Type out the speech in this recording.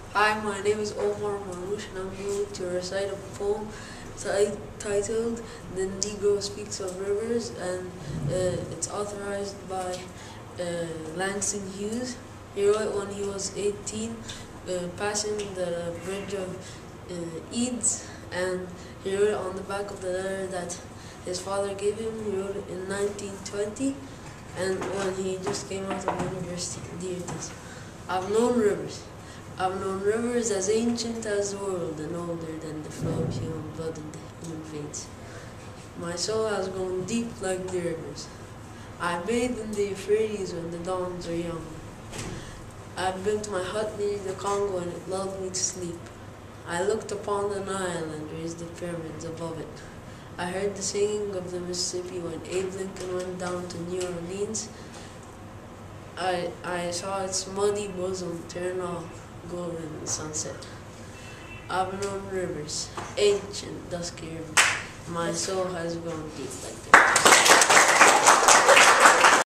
Hi, my name is Omar M.MP4 and I'm going to recite a poem titled The Negro Speaks of Rivers, and it's authorized by Langston Hughes. He wrote it when he was 18, passing the bridge of Eads, and he wrote it on the back of the letter that his father gave him. He wrote it in 1920, and when he just came out of university. Dear this, I've known rivers as ancient as the world and older than the flow of human blood in the human veins. My soul has grown deep like the rivers. I bathed in the Euphrates when the dawns were young. I built my hut near the Congo and it lulled me to sleep. I looked upon the Nile and raised the pyramids above it. I heard the singing of the Mississippi when Abe Lincoln went down to New Orleans. I saw its muddy bosom turn all golden in the sunset. I've known rivers, ancient dusky rivers. My soul has grown deep like theirs.